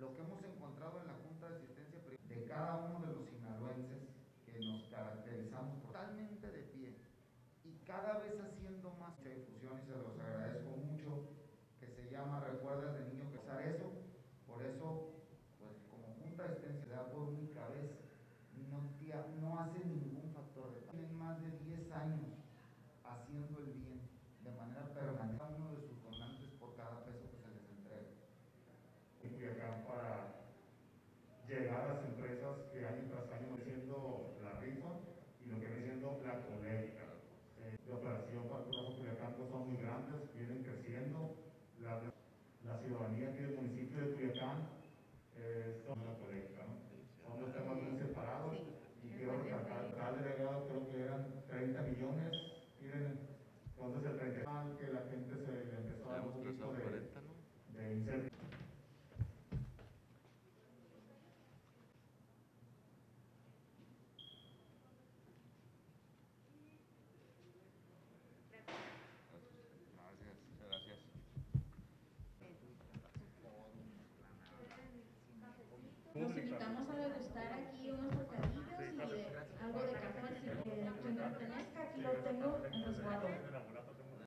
lo que hemos encontrado en la Junta de Asistencia de cada uno de los sinaloenses que nos caracterizamos totalmente de pie y cada vez haciendo más difusión, y se los agradezco mucho, que se llama Recuerdas de Niño que usar eso. Por eso, pues como Junta de Asistencia se da por única vez, no hace